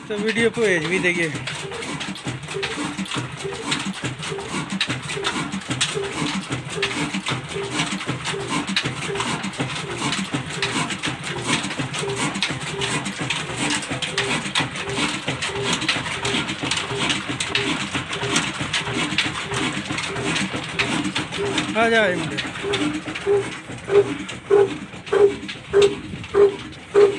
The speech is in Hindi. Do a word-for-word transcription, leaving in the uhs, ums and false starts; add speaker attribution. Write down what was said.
Speaker 1: तो वीडियो को भेज भी देंगे। आ जाए